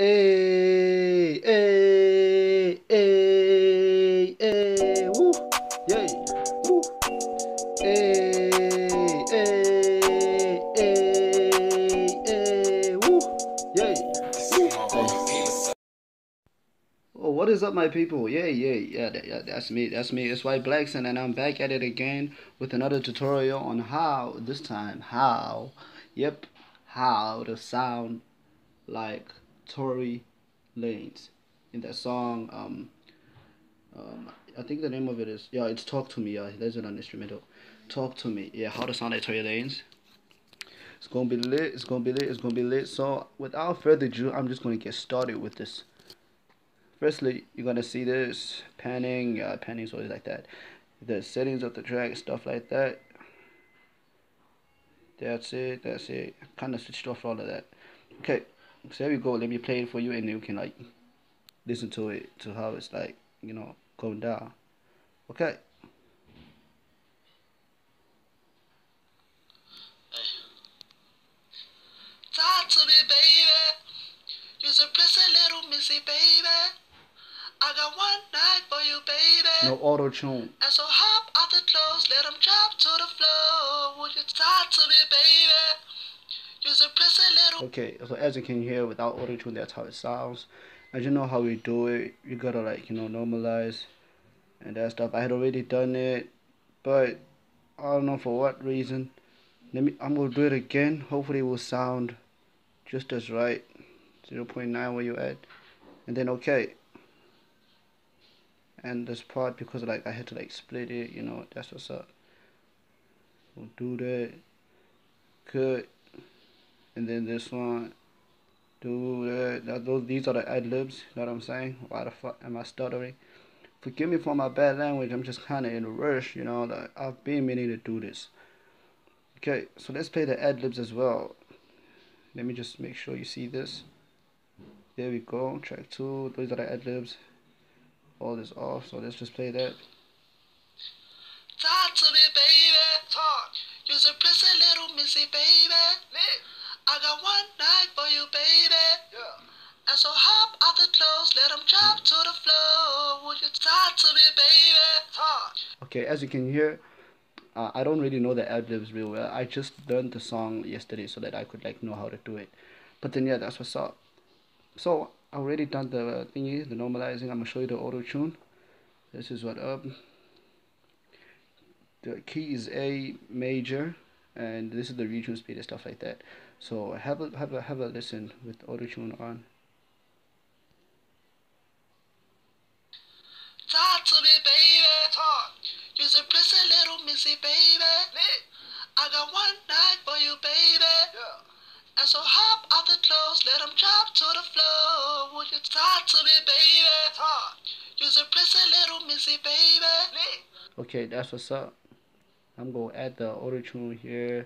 Hey, hey, hey, hey, woo, yay, woo, hey, hey, hey, hey, woo, yay, woo. Oh, what is up, my people? Yeah, that's me, it's WYTBLACCSON, and I'm back at it again with another tutorial on how, this time, how to sound like Tory Lanez in that song. I think the name of it is, yeah, it's Talk to Me. There's an instrumental, Talk to Me. Yeah, how to sound like Tory Lanez. It's gonna be lit. It's gonna be lit. It's gonna be lit. So without further ado, I'm just gonna get started with this. Firstly, you're gonna see this panning. Panning is always like that. The settings of the track, stuff like that. That's it. That's it. Kind of switched off all of that. Okay, so here we go. Let me play it for you, and you can like listen to it, to how it's like, going down. Okay. Talk to me, baby. You're a prissy little missy, baby. I got one night for you, baby. No auto tune. And so hop off the clothes, let them drop to the floor. Would you talk to me, baby? You're a prissy little. Okay, so as you can hear, without auto tune, that's how it sounds. As you know how we do it, you gotta like, normalize and that stuff. I had already done it, but I don't know for what reason. I'm gonna do it again. Hopefully it will sound just as right. 0.9 where you at, and then okay. And this part, because like I had to like split it, that's what's up. We'll do that. Good. And then this one, do that. These are the ad libs. You know what I'm saying? Why the fuck am I stuttering? Forgive me for my bad language. I'm just kind of in a rush. Like I've been meaning to do this. Okay, so let's play the ad libs as well. Let me just make sure you see this. There we go. Track 2. Those are the ad libs. All this off. So let's just play that. Talk to me, baby. Talk. You're a prissy little missy, baby. I got one night for you, baby. Yeah. And so hop off the clothes, let them drop to the floor. Would you talk to me, baby? Talk. Okay, as you can hear, I don't really know the ad-libs real well. I just learned the song yesterday so that I could like know how to do it. But then yeah, that's what's up. So I already done the thingy, the normalizing. I'm gonna show you the auto tune. This is what up. The key is A major, and this is the retune speed and stuff like that. So have a listen with auto tune on. Talk to me, baby. Talk. You're a prissy little missy, baby. I got one night for you, baby. Yeah. And so hop off the clothes, let them drop to the floor. Would you talk to me, baby? Talk. You're a prissy little missy, baby. Okay, that's what's up. I'm gonna add the auto tune here.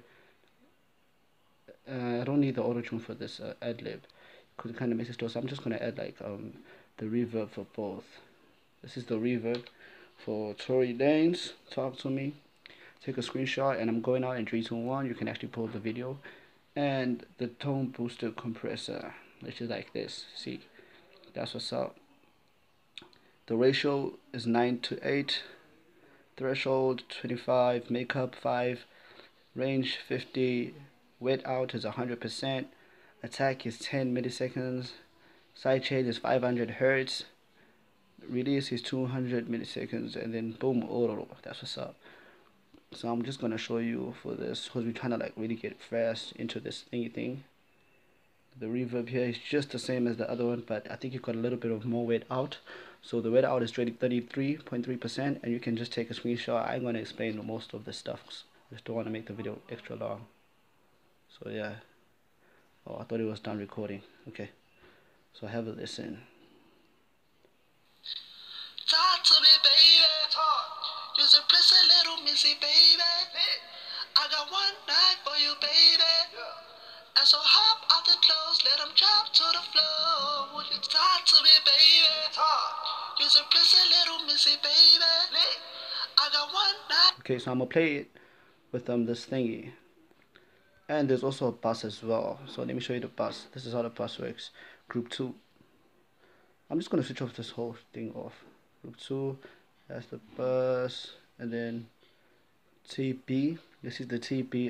I don't need the auto tune for this ad lib because it kind of makes it slow. So I'm just gonna add like the reverb for both. This is the reverb for Tory Lanez. Talk to Me. Take a screenshot, and I'm going out in 3, 2, 1. You can actually pull the video, and the tone booster compressor, which is like this. See, that's what's up. The ratio is 9:8. Threshold 25. Makeup 5. Range 50. Wet out is 100%. Attack is 10 milliseconds. Sidechain is 500 hertz. Release is 200 milliseconds, and then boom, auto. That's what's up. So I'm just gonna show you for this because we're trying to like really get fast into this thingy thing. The reverb here is just the same as the other one, but I think you got a little bit of more weight out. So the weight out is 33.3%, and you can just take a screenshot. I'm gonna explain most of the stuff. I just don't want to make the video extra long. So yeah. Oh, I thought it was done recording. Okay. So have a listen. Talk to me, baby. Talk. You're a prissy little missy, baby. I got one night for you, baby. Yeah. And so hop off the clothes, let them drop to the floor. Would you talk to me, baby? Talk. You're a prissy little missy, baby. I got one night. Okay, so I'm gonna play it with this thingy. And there's also a bus as well. So let me show you the bus. This is how the bus works. Group 2. I'm just gonna switch off this whole thing off. Group 2, that's the bus, and then TB. This is the TB,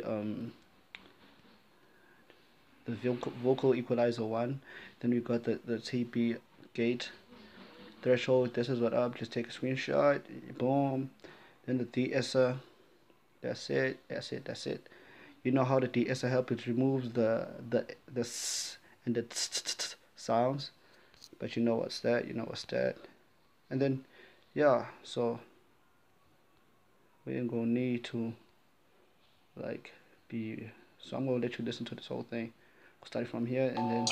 the vocal equalizer 1. Then we got the TB gate threshold. This is what up. Just take a screenshot. Boom. Then the de-esser. That's it. You know how the de-esser helps? It removes the s and the t sounds. But you know what's that? And then yeah, so we ain't gonna need to like be. So I'm gonna let you listen to this whole thing. Start from here and then.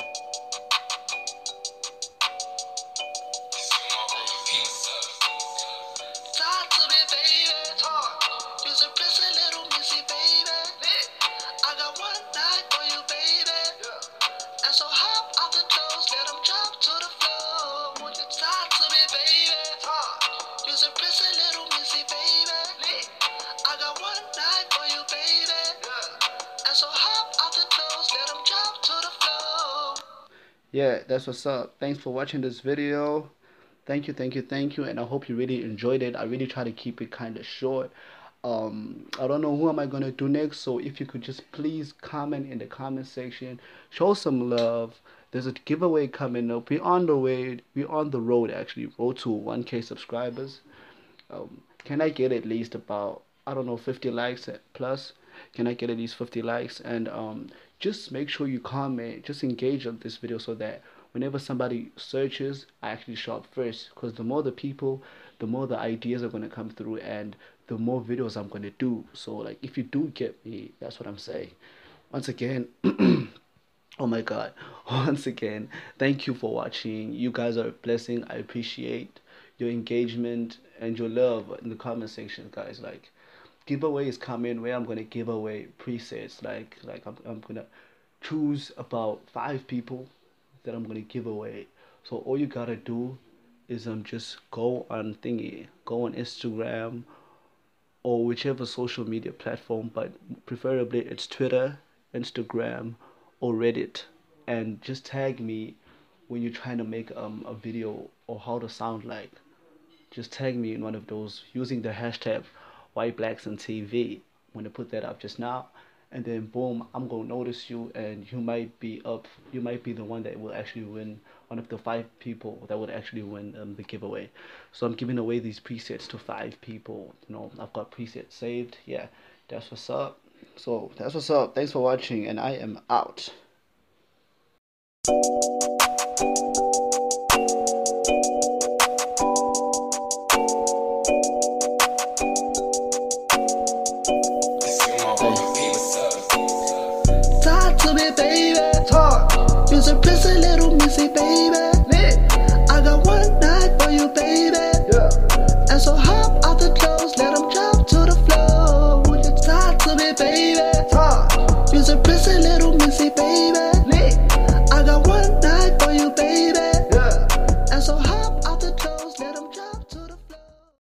Yeah, that's what's up. Thanks for watching this video. Thank you, and I hope you really enjoyed it. I really try to keep it kind of short. I don't know who am I gonna do next, so if you could just please comment in the comment section, show some love. There's a giveaway coming up. We're on the road actually, road to 1K subscribers. Can I get at least about, I don't know, 50 likes plus? Can I get at least 50 likes? And just make sure you comment, just engage on this video so that whenever somebody searches, I actually show up first. Because the more the people, the more the ideas are going to come through, and the more videos I'm going to do. So like, if you do get me, that's what I'm saying. Once again, oh my god, once again, thank you for watching. You guys are a blessing. I appreciate your engagement and your love in the comment section, guys. Like, giveaway is coming where I'm gonna give away presets. Like I'm gonna choose about 5 people that I'm gonna give away. So all you gotta do is just go on Instagram or whichever social media platform, but preferably it's Twitter, Instagram, or Reddit, and just tag me when you're trying to make a video or how to sound like. Just tag me in one of those using the hashtag WYTBLACCSONTV. I'm gonna put that up just now, and then boom, I'm gonna notice you, and you might be the one that will actually win, one of the 5 people that would actually win the giveaway. So I'm giving away these presets to 5 people. You know, I've got presets saved. Yeah, that's what's up. So that's what's up. Thanks for watching, and I am out. Talk to me, baby. Talk. You's a prissy little missy, baby. I got one night for you, baby. Yeah. And so hop off the clothes, let them drop to the floor. Would you talk to me, baby? Talk. You's a prissy little missy, baby.